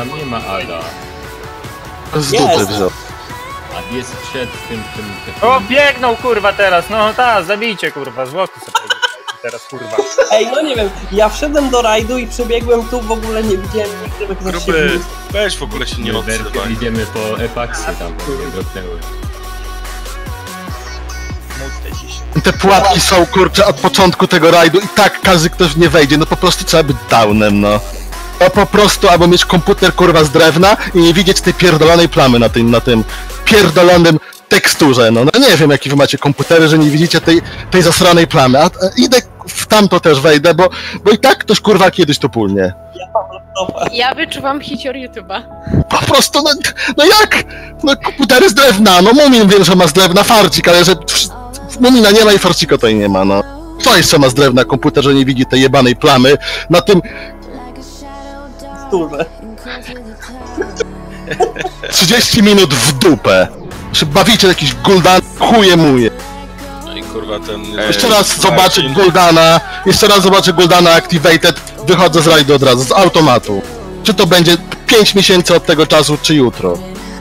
tam nie ma Ada. Z dupy wziął. A jest przed tym... O, biegną kurwa teraz, no ta, zabijcie kurwa, złoty sobie teraz kurwa. Ej, no nie wiem, ja wszedłem do rajdu i przebiegłem tu, w ogóle nie widziałem nigdy, żeby ktoś się... Gruby, weź w ogóle się nie Werkę odzywaj. idziemy po epaksy tam, bo nie dropnęły. Te pułapki są, kurczę, od początku tego rajdu i tak każdy ktoś nie wejdzie, no po prostu trzeba być downem, no. To po prostu albo mieć komputer, kurwa, z drewna i nie widzieć tej pierdolonej plamy na tym pierdolonym teksturze, no. No nie wiem, jakie wy macie komputery, że nie widzicie tej zasranej plamy, a idę w tamto też wejdę, bo i tak ktoś, kurwa, kiedyś to pulnie. Ja wyczuwam hicior YouTube'a. Po prostu, no jak? No komputery z drewna, no Mumin wiem, że ma z drewna farcik, ale że Mumina nie ma i farcika tutaj nie ma, no. Co jeszcze ma z drewna komputer, że nie widzi tej jebanej plamy na tym... Turze. 30 minut w dupę. Się bawicie jakiś Guldan, chuje muje. No i kurwa ten... Jeszcze raz zobaczę Guldana Activated, wychodzę z rajdu od razu, z automatu. Czy to będzie 5 miesięcy od tego czasu, czy jutro?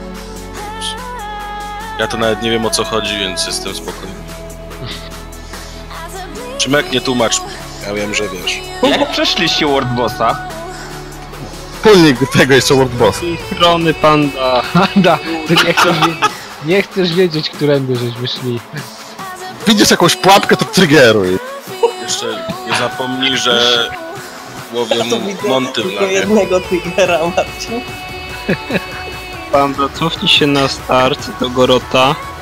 Ja to nawet nie wiem, o co chodzi, więc jestem spokojny. Szymek, nie tłumacz. Ja wiem, że wiesz. Jak przeszliście World Bossa? Pulnik tego jeszcze World Boss. Z strony panda. Panda, ty nie chcesz wiedzieć, którędy żeśmy szli. Widzisz jakąś pułapkę, to triggeruj. Jeszcze nie zapomnij, że łowią Ja to widzę Monty tylko na nie. jednego triggera, Marcin. Panda, cofnij się na start do Gorota.